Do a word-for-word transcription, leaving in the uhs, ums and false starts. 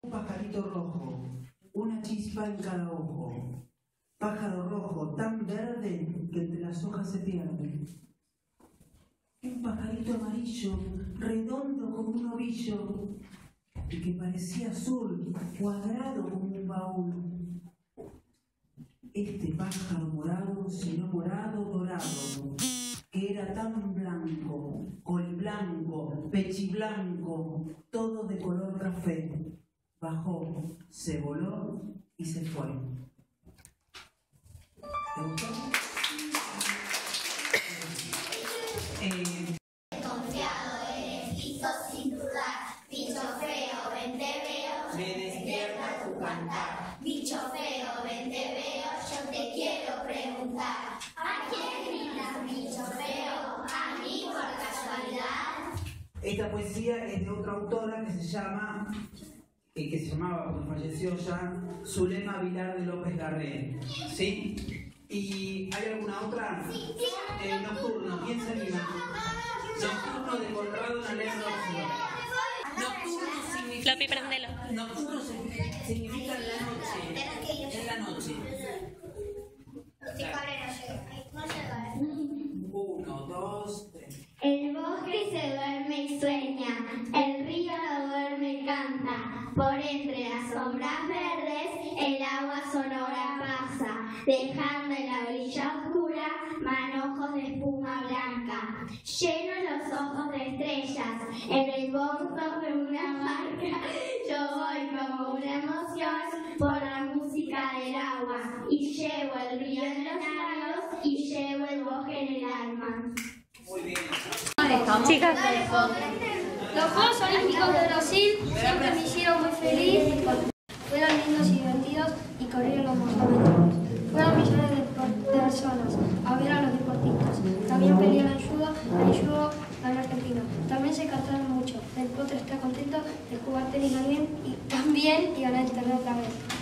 Un pajarito rojo, una chispa en cada ojo. Pájaro rojo tan verde que entre las hojas se pierde. Un pajarito amarillo, redondo como un ovillo, y que parecía azul, cuadrado como un baúl. Este pájaro morado, sino morado, dorado, que era tan blanco, coliblanco, pechiblanco, todo de color café. Bajó, se voló y se fue. ¿Te gustó? Eh, Confiado eres, listo sin dudar. Bicho feo, ven te veo. Me despierta tu cantar. Bicho feo, ven te veo. Yo te quiero preguntar. ¿A quién gritas, bicho feo? ¿A mí por casualidad? Esta poesía es de otra autora que se llama, eh, que se llamaba, porque falleció ya, Zulema Vilar de López Garré. ¿Sí? ¿Y hay alguna otra? Sí, sí. Eh, nocturno, ¿quién se anima? Nocturno de Conrado Nalén Rocio. Nocturno significa... Lopi, prendelo. Nocturno significa en la noche. En la noche. Uno, dos, tres. El bosque se duerme y sueña, el río no duerme y canta, por entre las sombras verdes el agua sonora pasa, dejando en la orilla oscura manojos de espuma blanca, llenos los ojos de estrellas, en el fondo de una marca, yo voy como una emoción por la música del agua, y llevo el río en los labios y llevo el bosque en el alma. Muy bien. Chicas, Los Juegos Olímpicos de Brasil siempre me hicieron muy feliz. Fueron lindos y divertidos y corrieron los momentos. Fueron millones de personas a ver a los deportistas. También pelearon judo, el judo ganó Argentina. También se cantaron mucho. El potro está contento de jugar tenis también y también y ganar el torneo otra vez.